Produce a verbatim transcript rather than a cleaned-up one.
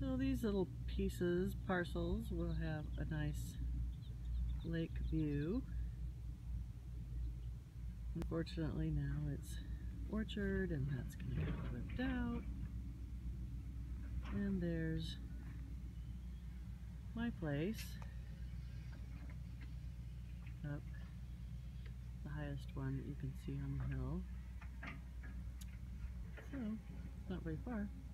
So these little pieces, parcels, will have a nice lake view. Unfortunately now it's orchard and that's going to get clipped out. And there's my place up the highest one that you can see on the hill. So, it's not very far.